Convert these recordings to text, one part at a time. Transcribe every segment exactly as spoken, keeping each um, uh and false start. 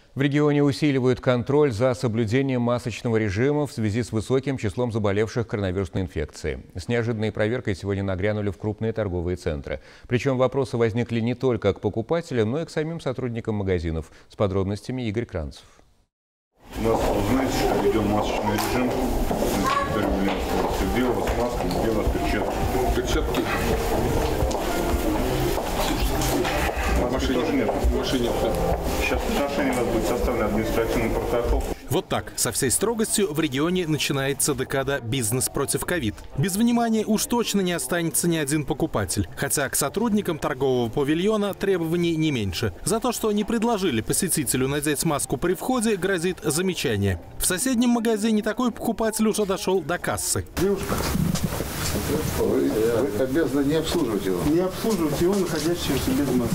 В регионе усиливают контроль за соблюдением масочного режима в связи с высоким числом заболевших коронавирусной инфекцией. С неожиданной проверкой сегодня нагрянули в крупные торговые центры. Причем вопросы возникли не только к покупателям, но и к самим сотрудникам магазинов. С подробностями Игорь Кранцев. У нас, вы знаете, что ведем масочный режим. Где у вас маски, где у нас перчатки? Перчатки. Маски тоже нет. Машине нет. Сейчас в отношении у нас будет составлен административный протокол. Вот так, со всей строгостью в регионе начинается декада «Бизнес против ковид». Без внимания уж точно не останется ни один покупатель. Хотя к сотрудникам торгового павильона требований не меньше. За то, что не предложили посетителю надеть маску при входе, грозит замечание. В соседнем магазине такой покупатель уже дошел до кассы. Девушка, вы, вы обязаны не обслуживать его. Не обслуживать его, находящегося без маски.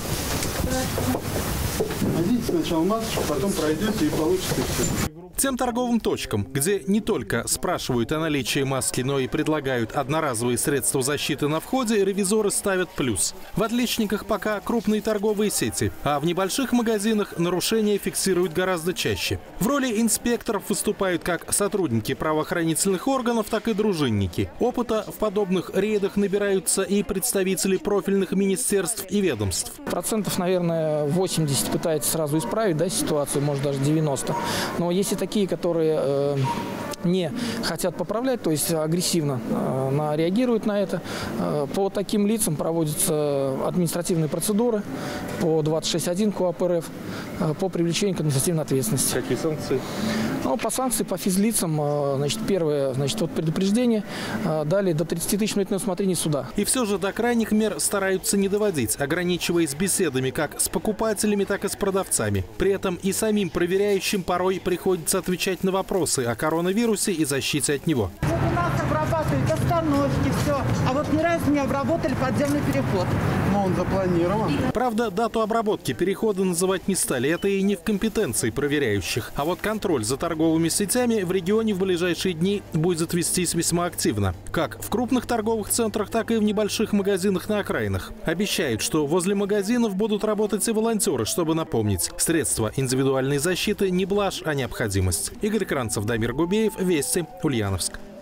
Наденьте сначала масочку, потом пройдете и получите все. Тем торговым точкам, где не только спрашивают о наличии маски, но и предлагают одноразовые средства защиты на входе, ревизоры ставят плюс. В отличниках пока крупные торговые сети, а в небольших магазинах нарушения фиксируют гораздо чаще. В роли инспекторов выступают как сотрудники правоохранительных органов, так и дружинники. Опыта в подобных рейдах набираются и представители профильных министерств и ведомств. Процентов, наверное, восемьдесят пытается сразу исправить, да, ситуацию, может даже девяносто. Но если такие, которые э, не хотят поправлять, то есть агрессивно э, на, реагируют на это, э, по таким лицам проводятся административные процедуры по двадцать шесть точка один КоАП РФ э, по привлечению к административной ответственности. Какие санкции? Ну, по санкции, по физлицам, э, значит, первое, значит, вот предупреждение, э, далее до тридцати тысяч на усмотрение суда. И все же до крайних мер стараются не доводить, ограничиваясь беседами как с покупателями, так и с продавцами. При этом и самим проверяющим порой приходится отвечать на вопросы о коронавирусе и защите от него. Вот у нас обрабатывают остановки, все. А вот ни разу не обработали подземный переход. Но он запланирован. Правда, дату обработки перехода называть не стали. Это и не в компетенции проверяющих. А вот контроль за торговыми сетями в регионе в ближайшие дни будет вестись весьма активно. Как в крупных торговых центрах, так и в небольших магазинах на окраинах. Обещают, что возле магазинов будут работать и волонтеры, чтобы напомнить. Средства индивидуальной защиты не блажь, а необходимость. Игорь Кранцев, Дамир Губеев, Вести, Ульяновск.